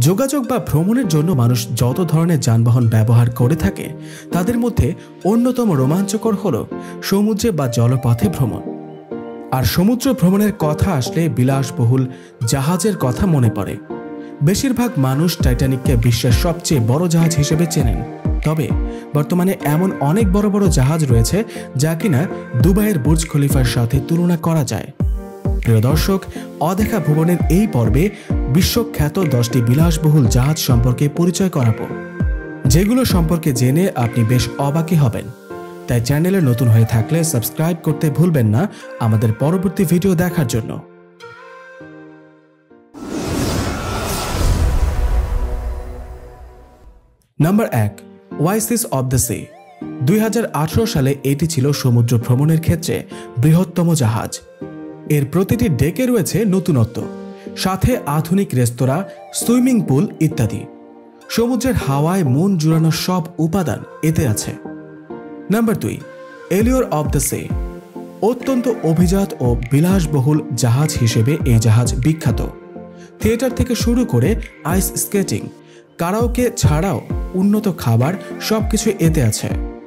যোগাযোগ বা ভ্রমণের জন্য মানুষ যত ধরনের যানবাহন ব্যবহার করে থাকে তাদের মধ্যে অন্যতম রোমাঞ্চকর হল সমুদ্রে বা জলপথে ভ্রমণ। আর সমুদ্র ভ্রমণের কথা আসলে বিলাসবহুল জাহাজের কথা মনে পড়ে। বেশিরভাগ মানুষ টাইটানিককে বিশ্বের সবচেয়ে বড় জাহাজ হিসেবে চেনেন, তবে বর্তমানে এমন অনেক বড় বড় জাহাজ রয়েছে যা কিনা দুবাইয়ের বুর্জ খলিফার সাথে তুলনা করা যায়। প্রিয় দর্শক, অদেখা ভুবনের এই পর্বে বিশ্বখ্যাত 10টি বিলাসবহুল জাহাজ সম্পর্কে পরিচয় করাবো, যেগুলো সম্পর্কে জেনে আপনি বেশ অবাকই হবেন। তাই চ্যানেলে নতুন হয়ে থাকলে সাবস্ক্রাইব করতে ভুলবেন না আমাদের পরবর্তী ভিডিও দেখার জন্য। Number 1, Oasis of the Sea. 2018 সালে এটি ছিল সমুদ্র ভ্রমণের ক্ষেত্রে বৃহত্তম জাহাজ। এর প্রতিটি ডেকে রয়েছে নতুনত্ব, সাথে আধুনিক রেস্তোরাঁ, সুইমিং পুল ইত্যাদি। সমুদ্রের হাওয়ায় মন জুড়ানো সব উপাদান এতে আছে। Number 2, Allure of the Sea. অত্যন্ত অভিজাত ও বিলাসবহুল জাহাজ হিসেবে এই জাহাজ বিখ্যাত। থিয়েটার থেকে শুরু করে আইস স্কেটিং, কারাওকে ছাড়াও উন্নত খাবার সবকিছু এতে আছে।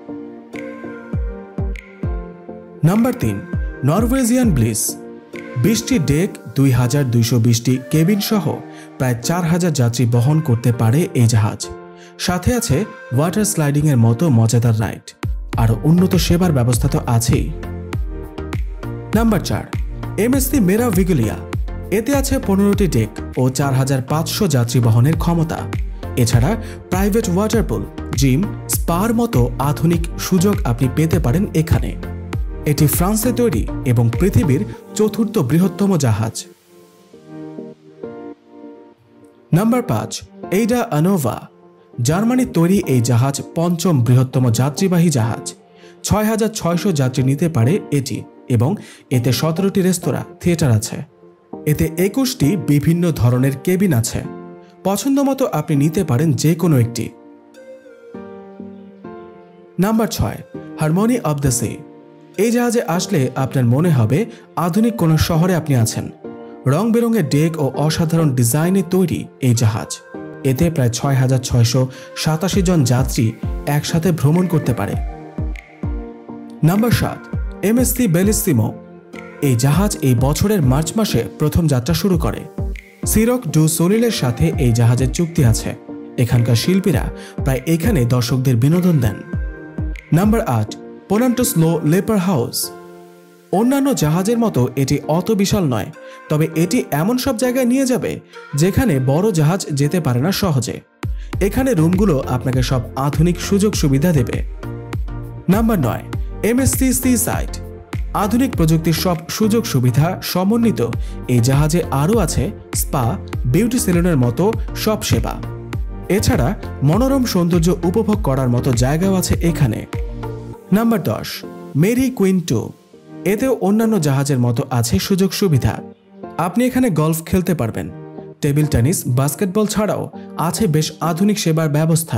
Number 3, Norwegian Bliss. 20টি ডেক, 2220টি কেবিন সহ প্রায় 4000 যাত্রী বহন করতে পারে এই জাহাজ। সাথে আছে ওয়াটার স্লাইডিং এর মতো মজাদার রাইড, আর উন্নত সেবার ব্যবস্থা তো আছেই। Number 4, MSC Meraviglia. এতে আছে 15টি ডেক ও 4500 যাত্রী বহনের ক্ষমতা। এছাড়া প্রাইভেট ওয়াটার পুল, জিম, স্পার মতো আধুনিক সুযোগ আপনি পেতে পারেন এখানে। এটি ফ্রান্সে তৈরি এবং পৃথিবীর 4র্থ বৃহত্তম জাহাজ। নাম্বার 5, এইডা আনোভা। জার্মানির তৈরি এই জাহাজ 5ম বৃহত্তম যাত্রীবাহী জাহাজ। 6600 যাত্রী নিতে পারে এটি এবং এতে 17টি রেস্তোরাঁ, থিয়েটার আছে। এতে 21টি বিভিন্ন ধরনের কেবিন আছে। পছন্দ মতো আপনি নিতে পারেন যে কোনো একটি। Number 6, Harmony of the Sea. এই জাহাজে আসলে আপনার মনে হবে আধুনিক কোনো শহরে আপনি আছেন। রং বেরঙের ডেক ও অসাধারণ ডিজাইনে তৈরি এই জাহাজ। এতে প্রায় 6687 জন যাত্রী একসাথে ভ্রমণ করতে পারে। Number 7, MSC Bellissima. এই জাহাজ এই বছরের মার্চ মাসে প্রথম যাত্রা শুরু করে। সিরক ডু সোলিলের সাথে এই জাহাজের চুক্তি আছে। এখানকার শিল্পীরা প্রায় এখানে দর্শকদের বিনোদন দেন। নাম্বার 8, পোনান্টোস লো লেপার হাউস। অন্যান্য জাহাজের মতো এটি অত বিশাল নয়, তবে এটি এমন সব জায়গায় নিয়ে যাবে যেখানে বড় জাহাজ যেতে পারে না সহজে। এখানে রুমগুলো আপনাকে সব আধুনিক সুযোগ সুবিধা দেবে। Number 9, MSC Seaside. আধুনিক প্রযুক্তির সব সুযোগ সুবিধা সমন্বিত এই জাহাজে আরও আছে স্পা, বিউটি সেলুনের মতো সব সেবা। এছাড়া মনোরম সৌন্দর্য উপভোগ করার মতো জায়গাও আছে এখানে। Number 10, Mary Queen 2। এতেও অন্যান্য জাহাজের মতো আছে সুযোগ সুবিধা। আপনি এখানে গলফ খেলতে পারবেন। টেবিল টেনিস, বাস্কেটবল ছাড়াও আছে বেশ আধুনিক সেবার ব্যবস্থা।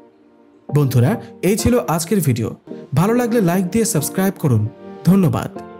বন্ধুরা, এই ছিল আজকের ভিডিও। ভালো লাগলে লাইক দিয়ে সাবস্ক্রাইব করুন। ধন্যবাদ।